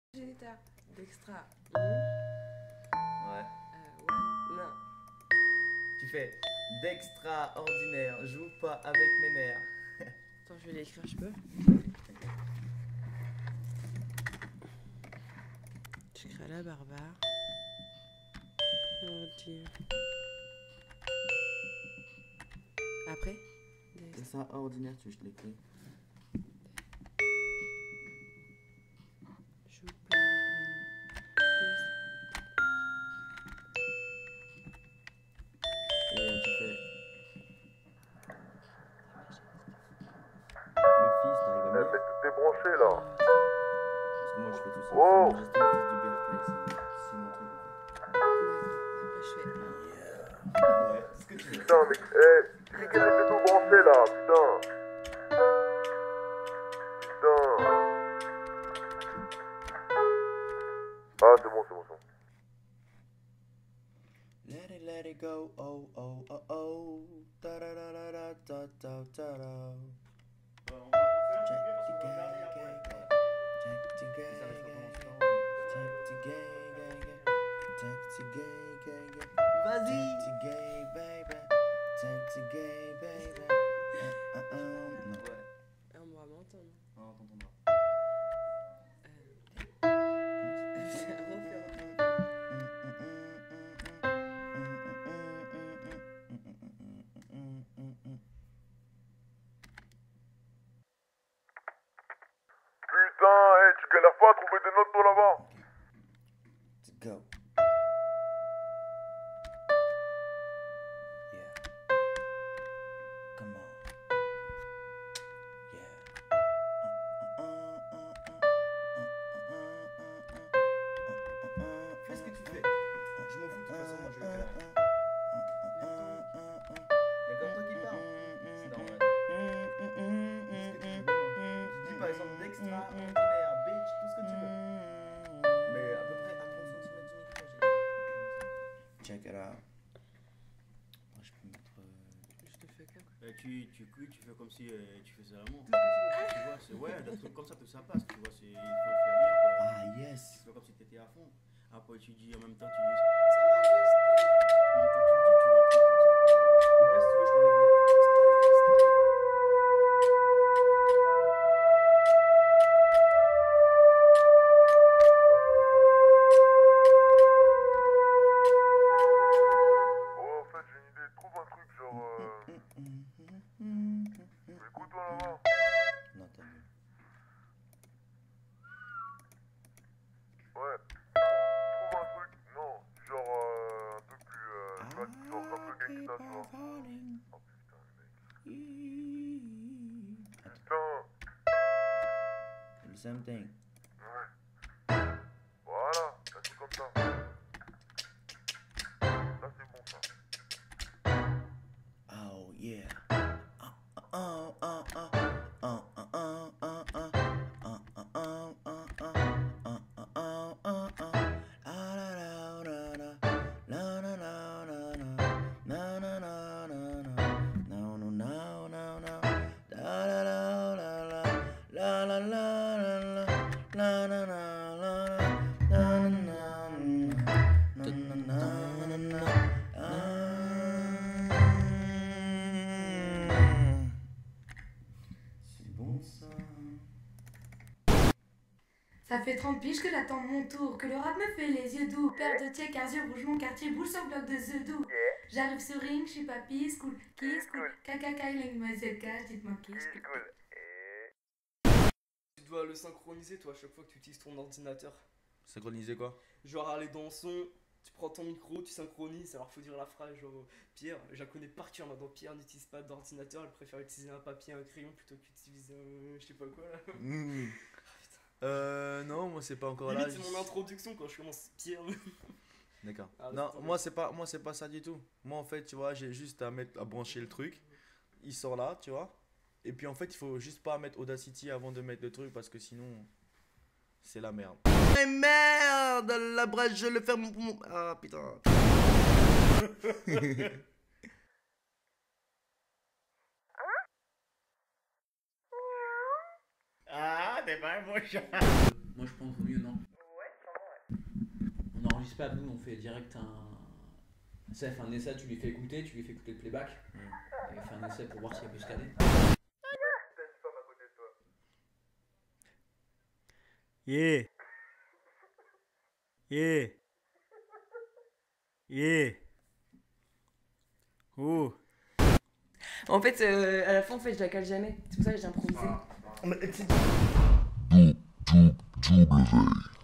Géniteur d'extra. Ouais. Non. Tu fais d'extraordinaire, joue pas avec mes nerfs. Attends, je vais l'écrire, je peux. J'écris à la barbare. Ordi. Après C'est ça, ordinaire, tu veux que je l'écris. Joue pas Et tu fais. Le fils, t'arrives à Eh, me mais lire? tout est branché là. Parce que moi je fais tout ça. Oh. C'est mon fils du Berkeley, c'est mon truc en fait. Après, je fais. Ouais, c'est ce que tu veux. Putain, mais tu dis qu'elle était tout branché là, putain. Putain. Ah, c'est bon, c'est bon, c'est bon. Let it go, oh, oh, oh, oh. Ta da da da da da da da da. Check the gang, gang, gang. Check the gang, gang, gang. Check the gang, gang, gang. Check the gang, gang, gang. Vas-y. Check the gang, baby. Check the gang, baby. Non. Ouais. On va m'entendre. Non, t'entendras. Putain, tu galères pas à trouver des notes toi là-bas. To go. Yeah. Come on. Yeah. Fais ce que tu fais. Je m'en fous de toute façon, moi je vais faire. Y'a comme toi qui parle. C'est normal. Dis ce que tu veux. Tu dis par exemple d'extraordinaire, bitch, tout ce que tu veux. Mais à peu près à 30 cm du micro, j'ai. Check it out. Moi je peux mettre. Je te fais quoi? Tu fais comme si tu faisais vraiment. Tout ce que tu veux. Tu vois, c'est ouais, des trucs comme ça que ça passe, tu vois, il faut le faire bien quoi. Ah yes. Tu fais comme si t'étais à fond. Après tu dis en même temps tu dis Sa Majesté. En même temps tu dis, tu vois, un truc comme ça. Au pire, si tu veux, je t'enlève les. Oh, en fait, j'ai une idée. Trouve un truc genre. Écoute-toi là-bas. Non, t'as mieux. Ouais. Trouve un truc. Non, genre un peu plus. Tu vois, genre un peu gangsta, tu vois. Oh putain, le mec. Putain. The same thing. Ouais. Voilà, un truc comme ça. Là, c'est bon ça. Oh yeah. C'est bon ça. Ça fait 30 piges que j'attends mon tour, que le rap me fait les yeux doux. Paire de tiers, car yeux rouge, mon quartier boule sur bloc de The doux. J'arrive sur ring, je suis papy, school, qui school, caca, kailing, mademoiselle cash, dites-moi qui school. Tu dois le synchroniser toi à chaque fois que tu utilises ton ordinateur. Synchroniser quoi? Genre aller dans son, tu prends ton micro, tu synchronises, alors faut dire la phrase genre Pierre, je la connais par cœur maintenant, Pierre n'utilise pas d'ordinateur, elle préfère utiliser un papier, un crayon plutôt qu'utiliser un je sais pas quoi là. Non, moi c'est pas encore Limite là. c'est mon introduction quand je commence Pierre. D'accord. Ah, Non, attends. moi c'est pas ça du tout. Moi en fait, tu vois, j'ai juste à brancher le truc. Il sort là, tu vois. Et puis en fait, il faut juste pas mettre Audacity avant de mettre le truc parce que sinon c'est la merde. Mais merde, la brèche, je le ferme pour mon. Ah putain. Ah, t'es pas mon chat. Moi je pense vaut mieux non. pas, nous on fait direct ça fait un essai, tu lui fais écouter le playback. Et il fait un essai pour voir s'il peut scanner. Yeah. Yeah. Yeah. Oh. En fait, à la fin, en fait, je la cale jamais. C'est pour ça que j'ai improvisé. Mais, tu sais, Double